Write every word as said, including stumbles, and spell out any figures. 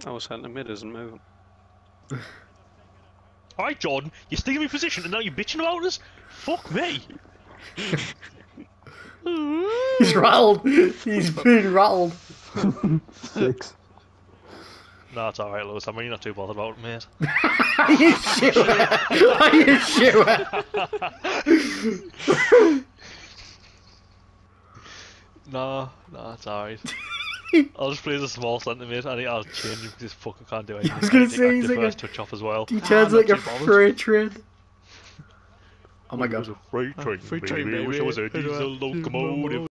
Our centre mid isn't moving. Alright, Jordan, you're sticking me position and now you're bitching about us? Fuck me! He's rattled! He's been rattled! Six. No, it's alright, Lewis. I'm really not too bothered about it, mate. Are you sure? Are you sure? No, no, it's alright. I'll just play as a small centre mid. I think I'll change him because this fucker can't do anything. I was gonna I think say, I he's can like first a- touch off as well. He turns Ah, like a not too bothered. freight train. Oh my It was god. a freight train, Freight baby. train, I wish I was a baby. diesel locomotive.